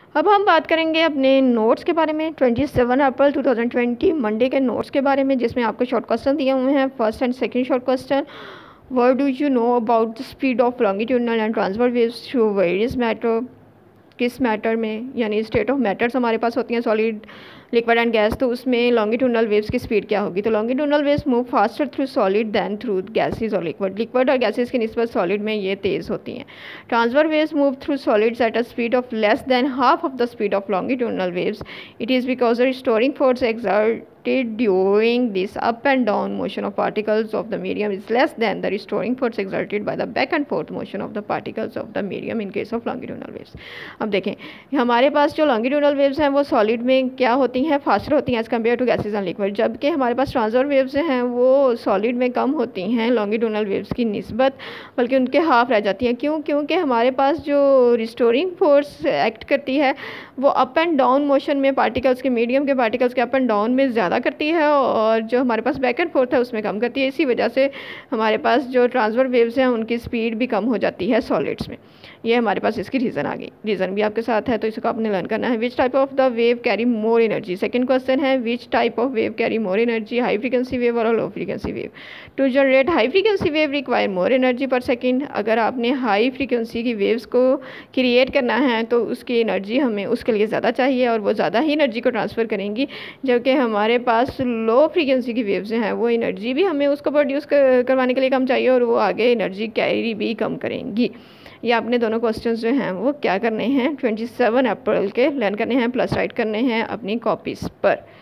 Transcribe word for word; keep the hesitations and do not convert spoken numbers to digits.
अब हम बात करेंगे अपने नोट्स के बारे में। सत्ताईस अप्रैल दो हज़ार बीस मंडे के नोट्स के बारे में, जिसमें आपको शॉर्ट क्वेश्चन दिए हुए हैं। First and second short question, what do you know about the speed of longitudinal and transfer waves through various matter. किस मैटर में, यानी स्टेट ऑफ मैटर्स हमारे पास होती हैं, सॉलिड, लिक्विड एंड गैस, तो उसमें लॉन्गिट्यूडनल वेव्स की स्पीड क्या होगी। तो longitudinal waves move faster through solid than through gases और लिक्विड। लिक्विड और गैसेस की निस्बत सॉलिड में ये तेज़ होती हैं। Transfer waves move through solids at a speed of less than half of the speed of longitudinal waves. It is because the restoring force exerted during this up and down motion of particles of the medium is less than the restoring force exerted by the back and forth motion of the particles of the medium in case of longitudinal waves. अब देखें, हमारे पास जो longitudinal waves हैं वो solid में क्या होती हैं, फास्टर होती हैं as compared to gases and liquid, जबकि हमारे पास ट्रांसफर वेव्स हैं वो सॉलिड में कम होती हैं longitudinal वेव्स की निस्बत, बल्कि उनके हाफ रह जाती हैं। क्यों? क्योंकि हमारे पास जो रिस्टोरिंग फोर्स एक्ट करती है वो अप एंड डाउन मोशन में पार्टिकल्स के, मीडियम के पार्टिकल्स के अप एंड डाउन में ज़्यादा करती है, और जो हमारे पास बैक एंड फोर्थ है उसमें कम करती है। इसी वजह से हमारे पास जो ट्रांसफर वेव्स हैं उनकी स्पीड भी कम हो जाती है सॉलिड्स में। ये हमारे पास इसकी रीज़न आ गई। रीज़न भी आपके साथ है, तो इसको आपने लर्न करना है। Which type of the wave carry more energy. Second question है, which type of wave carry more energy, high frequency wave और low frequency wave. To generate high frequency wave require more energy पर second. अगर आपने high frequency की waves को create करना है तो उसकी एनर्जी हमें उसके लिए ज़्यादा चाहिए, और वो ज़्यादा ही एनर्जी को ट्रांसफ़र करेंगी, जबकि हमारे पास लो फ्रीक्वेंसी की वेव्स हैं वो एनर्जी भी हमें उसको प्रोड्यूस करवाने के लिए कम चाहिए, और वो आगे एनर्जी कैरी भी कम करेंगी। ये आपने दोनों क्वेश्चंस जो हैं वो क्या करने हैं, सत्ताईस अप्रैल के लर्न करने हैं, प्लस राइट करने हैं अपनी कॉपीज़ पर।